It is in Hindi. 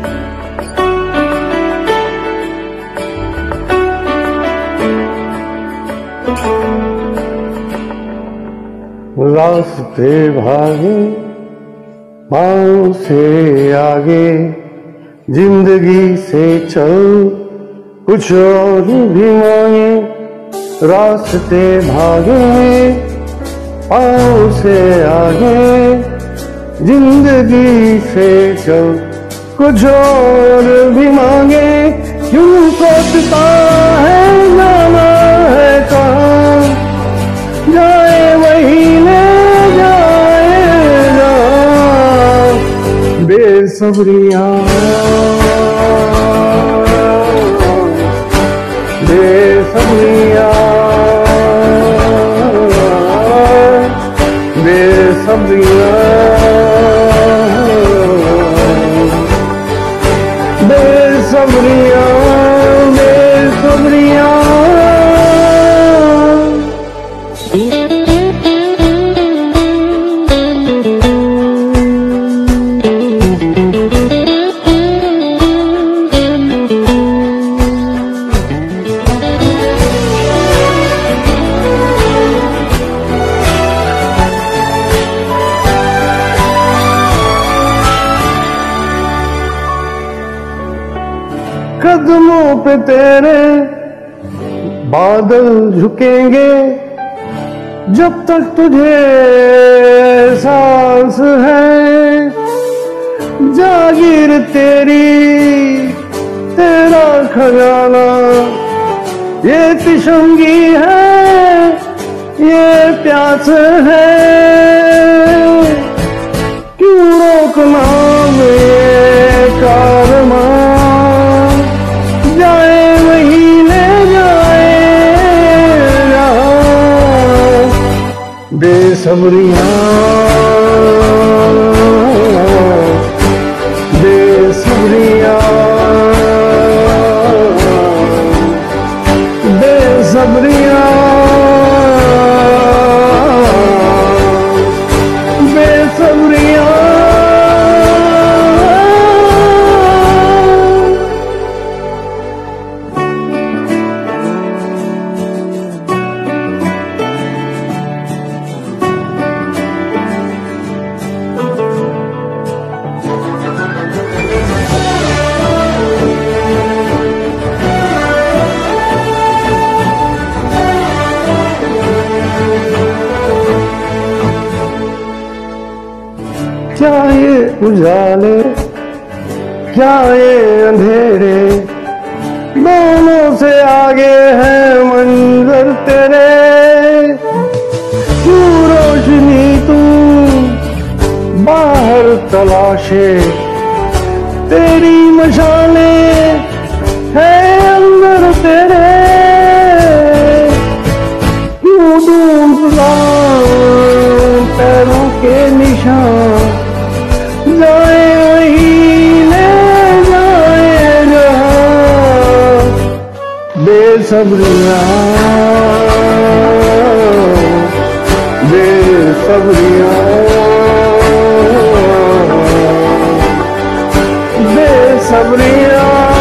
रास्ते भागे पाँव से आगे, जिंदगी से चल कुछ और भी मांगे। रास्ते भागे पाँव से आगे, जिंदगी से चल कुछ और भी मांगे। क्यों सोचता है जाना है कहाँ, जाए वही ले जाएगा। बेसब्रियां बेसब्रियां बेसब्रियां बेसब्रियां बेसब्रियां। कदमों पे तेरे बादल झुकेंगे, जब तक तुझे सांस है। जागीर तेरी तेरा खजाना, ये तिशंगी है ये प्यास है। क्यों रोकना ये कारवां, जाए वही ले जाए। बेसब्रियां बेसब्रियां बेसब्रियां बेसब्रियां। क्या ये उजाले क्या ये अंधेरे, दोनों से आगे है मंजर तेरे। क्यों रोशनी तू बाहर तलाशे, तेरी मशाले है अंदर तेरे। क्यों ढूंढता पैरों के निशान, जाए वही ले जाए जहां। बेसब्रियां बेसब्रियां बेसब्रियां।